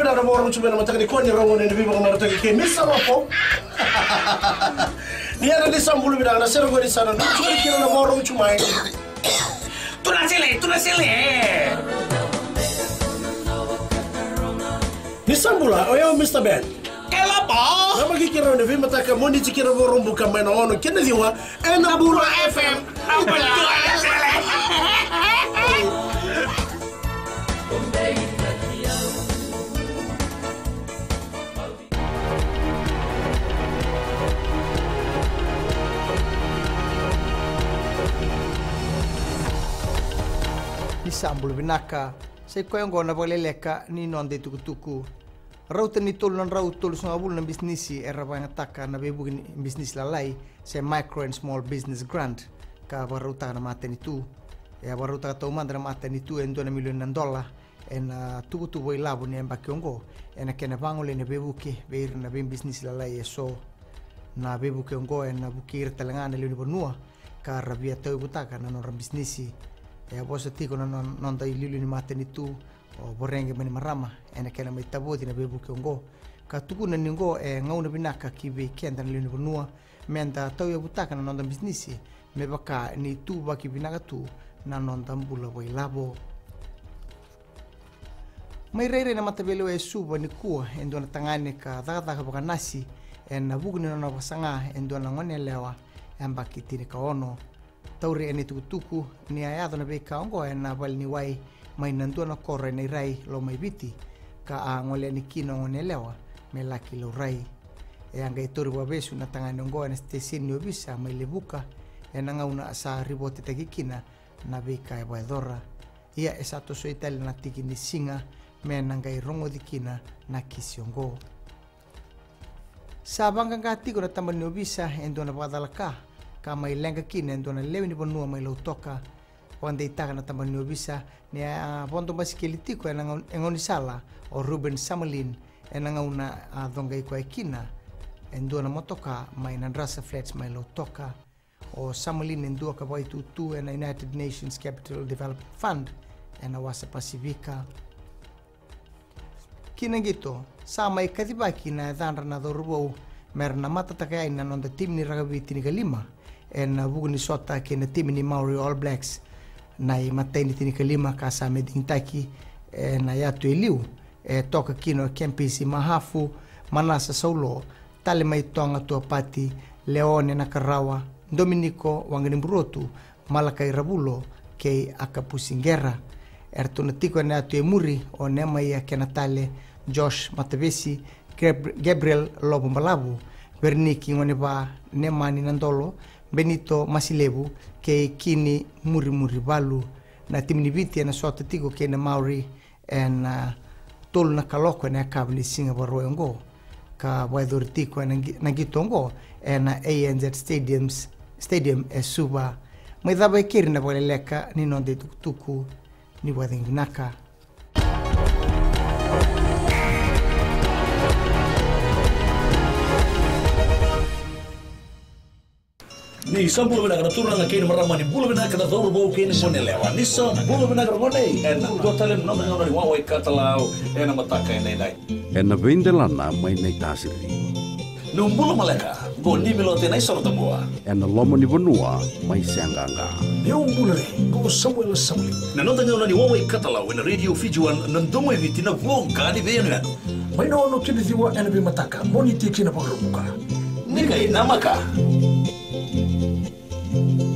na ramorong chumena mataka ni koni rongo ni bibo ngara tagi ke misa lopo. Ni ana di sambulu bidang na sero gori sana. Chumena kira na morong chumai. Tu na sile. Ni sambula oyo Mr. Ben. Kelapa. Nama kira ni bibo mataka moni chikira morong buka main ono kena diwa. Nabula FM. Nabula FM. Sambul binaka sai ko yang gona boleh leka ni non de tuku rautan ni tol non rautul so abul na bisnisi era bang ataka na bebu bisnis lalai sai micro and small business grant ka baruta na maten itu ya baruta to mandra maten itu en $2 million en tuku boy labu ni ambakiongo en kena bangole ne bebu ke beir na ben bisnis lalai so na bebu ke ongo en bukir telangana le bonua ka rabia to butaka na non bisnisi ya bosa tiko non dai lilu ni maten itu o borenge mani marama ena kena mai taboti na bebu ke ngo ka tuku na ningo ngau na binaka ki be kenda na lilu bonua menda tau ya butaka na non da business me baka ni tu ba ki binaka tu na non tambula boy labo mai rere na matabelo e suba ni kuwa endo na tangane ka data ka baka nasi na buku ni na basanga endo na ngone lewa amba kitini ka ono tauri eni tuku ni ayado na beka ongo na bal ni wai mai nantu na korre ni rai lo mai biti ka ngole ni kino ngone lewa me laki lo rai anga ituri wa besu na tangane ongo na stesin ni obisa mai lebuka nga una sa ribote tagikina na beka e baidora ia esato so itali na tiki ni singa me nanga irongo dikina na kisiongo sabanga ngati ko na tamani obisa endo na badalaka kama ilenga kine ndo na lewi ni bonua mai lo toka wande itaka na tambani obisa ni bondo basikilitiko engoni sala o Ruben Samalin enanga una donga iko ikina endo na motoka mai na Rasa Flats mai lo toka o Samalin endo ka boy tu na United Nations Capital Development Fund ena wasa Pacifica kina gito sama ikatiba kina dhanra na dorubo merna mata takai na nonda tim ni rugby tinika 5 en bugni sota ke na tim ni Maori All Blacks na i mateni tinika 5 ka sa meding taki na yatu eliu toka kino kempisi mahafu manasa saulo tale mai tonga tua pati Leone na Karawa Dominico wangani burotu malakai rabulo ke akapusingera ertuna tiko na atu emuri o nema ia ke natale Josh Matavesi Gabriel Lobo Malabu Berniki ngone ba nemani nandolo Benito Masilebu ke kini muri balu na timni viti na sota tiko ke na Maori en tol na kaloko na kabli Singapore roengo ka waidor tiko na gitongo en ANZ Stadium e suba mai daba kiri na bole leka ni non de tuku ni wadingnaka ni sambulu binaga na turna na kini marama ni bulu binaga na dhoru bau kini mone lewa ni sambulu binaga na mone go talem no ni wawe katalau ena mataka ena dai ena vindelana mai nei tasiri no bulu maleka go ni milote nai sorta boa ena lomo ni bonua mai sanganga Eu bulu go Samuel Samli na no tanga ni wawe katalau ena radio fijuan na ndomo eviti na vonga ni benu mai no kini diwa ena bi mataka moni tiki na pagrubuka ni kai namaka